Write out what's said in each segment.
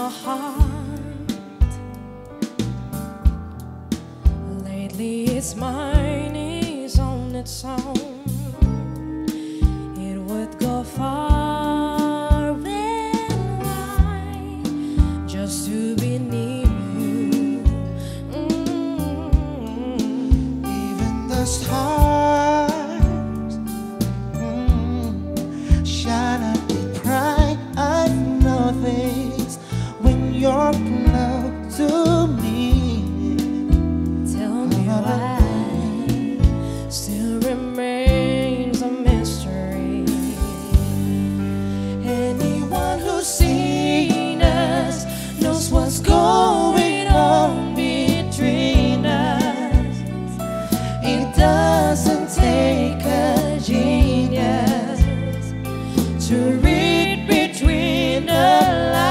my heart. Lately its mind is on its own. It would go far and wide just to be near you. Even the stars shine up bright. I know this when you're close to me. Tell me why still remains a mystery. Anyone who's seen us knows what's going on between us. It doesn't take a genius to read between the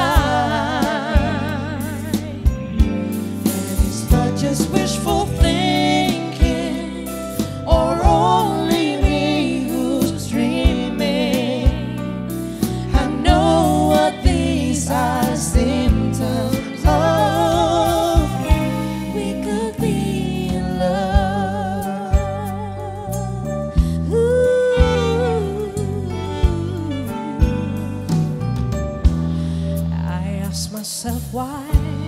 lines. And it's not just wishful thinking or only me who's dreaming. I know what these are symptoms of. We could be in love. Ooh. I ask myself why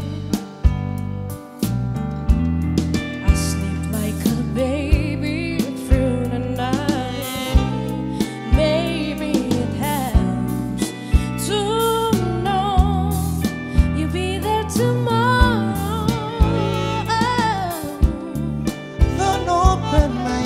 I sleep like a baby through the night. Maybe it helps to know you'll be there tomorrow. Don't open my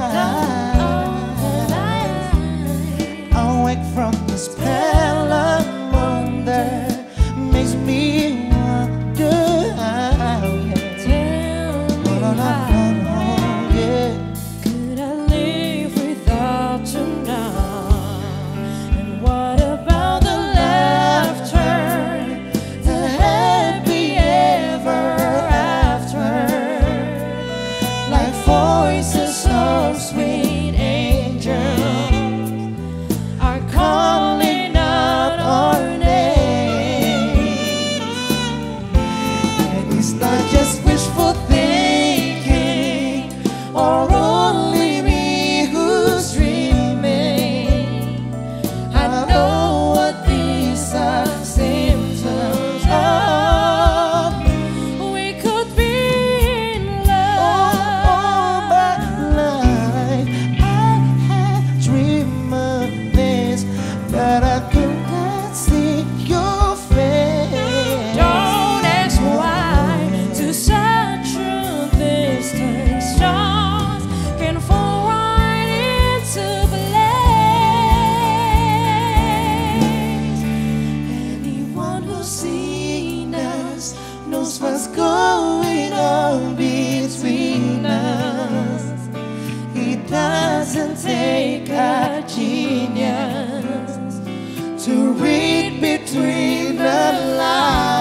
eyes. Awake from the spell of wonder makes me wonder how. Tell me why could I live without you now? And what about the laughter, the happy ever after? Like voices of sweet angels are calling out our names. And it's not just wishful thinking or only me who's dreaming. I know what these are symptoms of. We could be in All love. my life I had dreamed of this, but I could not see your face. Don't ask why to such a distant stars can fall right into place. Anyone who's seen us knows what's going on between us. It doesn't take a genius to read between the lines.